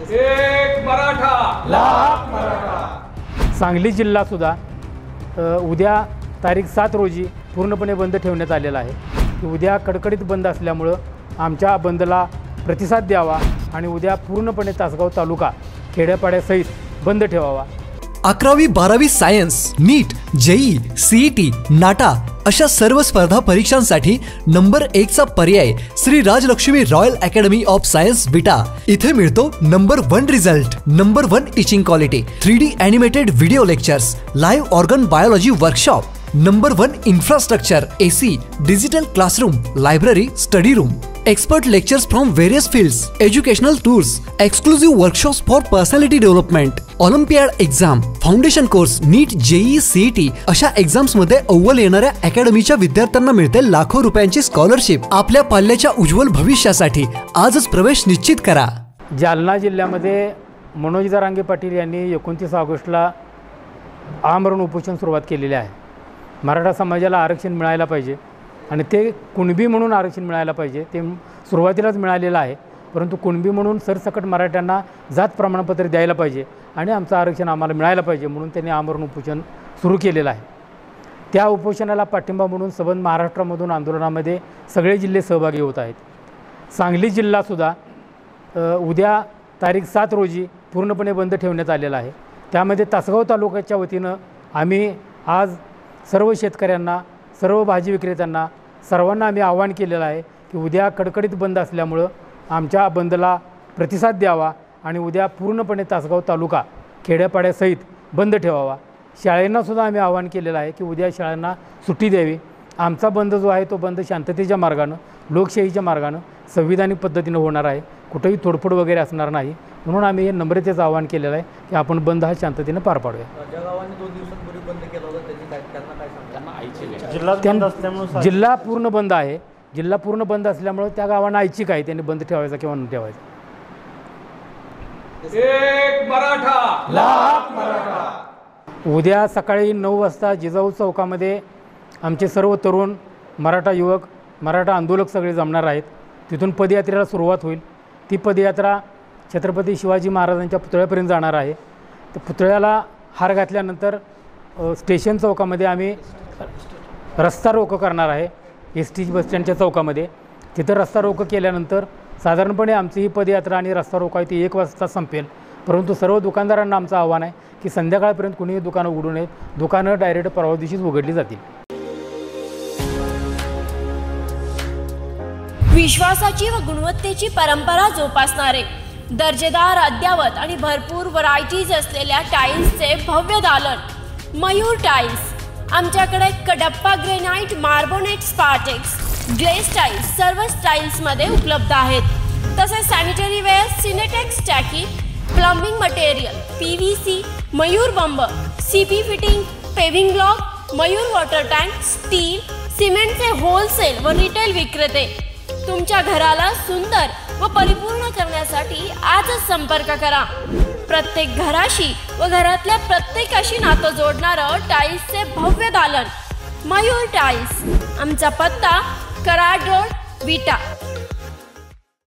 एक मराठा लाख मराठा। सांगली जिल्हा सुद्धा उद्या तारीख 7 रोजी पूर्णपणे बंद ठेवण्यात आलेला आहे। उद्या कडकडीत बंद असल्यामुळं आमच्या बंदला प्रतिसाद द्यावा आणि उद्या पूर्णपणे तासगाव तालुका खेड्यापाड्यासहित बंद ठेवावा। 11वी 12वी science, NEET, JEE, CET, NATA अशा सर्व स्पर्धा परीक्षांसाठी नंबर 1 चा पर्याय Shri Rajlakshmi royal academy of science Vita. इथे मिळतो number 1 result, number 1 teaching quality, 3D animated video lectures, live organ biology workshop, number 1 infrastructure, AC, digital classroom, library, study room, expert lectures from various fields, educational tours, exclusive workshops for personality development, Olympiad exam, foundation course, NEET, JEE, CET अशा exams मध्ये अव्वल येणाऱ्या अकॅडमीच्या विद्यार्थ्यांना मिळते लाखो रुपयांची scholarship. आपल्या पाल्याच्या उज्ज्वल भविष्यासाठी आजच प्रवेश निश्चित करा। जालना जिल्ह्यामध्ये मनोज जरांगे पाटील यांनी 29 ऑगस्टला आमरण उपोषण सुरुवात केलेली आहे। मराठा समाजाला आरक्षण मिळायला पाहिजे आणि ते कुणबी म्हणून आरक्षण मिळायला पाहिजे। ते सुरुवातीलाच मिळालेलं आहे, परंतु कुणबी म्हणून सरसकट मराठ्यांना जात प्रमाणपत्र द्यायला पाहिजे आणि आमचं आरक्षण आम्हाला मिळायला पाहिजे म्हणून त्यांनी आमरण उपोषण सुरू केलेलं आहे। त्या उपोषणाला पाठिंबा म्हणून सबंध महाराष्ट्रामधून आंदोलनामध्ये सगळे जिल्हे सहभागी होत आहेत। सांगली जिल्हासुद्धा उद्या तारीख 7 रोजी पूर्णपणे बंद ठेवण्यात आलेला आहे। त्यामध्ये तासगाव तालुक्याच्या वतीनं आम्ही आज सर्व शेतकऱ्यांना, सर्व भाजी विक्रेत्यांना, सर्वांना आम्ही आवाहन केलेलं आहे की उद्या कडकडीत बंद असल्यामुळं आमच्या बंदला प्रतिसाद द्यावा आणि उद्या पूर्णपणे तासगाव तालुका खेड्यापाड्यासहित बंद ठेवावा। शाळांनासुद्धा आम्ही आवाहन केलेलं आहे की उद्या शाळांना सुट्टी द्यावी। आमचा बंद जो आहे तो बंद शांततेच्या मार्गानं, लोकशाहीच्या मार्गानं, संविधानिक पद्धतीनं होणार आहे। कुठेही तोडफोड वगैरे असणार नाही, म्हणून आम्ही हे नम्रतेचं आवाहन केलेलं आहे की आपण बंद हा शांततेनं पार पाडूया। जिल्हा पूर्ण बंद आहे। जिल्हा पूर्ण बंद असल्यामुळे त्या गावांना ऐच्छिक आहे त्यांनी बंद ठेवायचा किंवा न ठेवायचा। एक मराठा लाख मराठा। उद्या सकाळी 9 वाजता जिजाऊ चौकामध्ये आमचे सर्व तरुण, मराठा युवक, मराठा आंदोलक सगळे जमणार आहेत। तिथून पदयात्रेला सुरुवात होईल। ती पदयात्रा छत्रपती शिवाजी महाराजांच्या पुतळ्यापर्यंत जाणार आहे। त्या पुतळ्याला हार घातल्यानंतर स्टेशन चौकामध्ये आम्ही रस्ता रोको करणार आहे। ST बसस्टँडच्या चौकामध्ये तिथं रस्ता रोको केल्यानंतर साधारणपणे आमची ही पदयात्रा आणि रस्ता रोको आहे ती 1 वाजता संपेल। परंतु सर्व दुकानदारांना आमचं आव्हान आहे की संध्याकाळपर्यंत कुणीही दुकानं उघडू नयेत। दुकानं डायरेक्ट परवा दिवशीच उघडली जातील। विश्वासाची व गुणवत्तेची परंपरा जोपासणारे, दर्जेदार, अद्यावत आणि भरपूर व्हरायटीज असलेल्या टाईल्सचे भव्य दालन मयूर टाईल्स। आमच्याकडे Kadappa granite, Marbonite, Spartex, glaze tiles सर्व स्टाईल्समध्ये उपलब्ध आहेत। तसेच सॅनिटरी वेअर, सिनेटेक्स टॅकी, प्लंबिंग मटेरियल, PVC, मयूर बंब, CP fitting, paving block, Mayur water tank, steel, सिमेंटचे होलसेल व रिटेल विक्रेते। तुमच्या घराला सुंदर व परिपूर्ण करण्यासाठी आजच संपर्क करा। प्रत्येक घराशी व घरातल्या प्रत्येकाशी नातं जोडणारं टाईल्सचे भव्य दालन मयूर टाईल्स। आमचा पत्ता कराड रोड, विटा।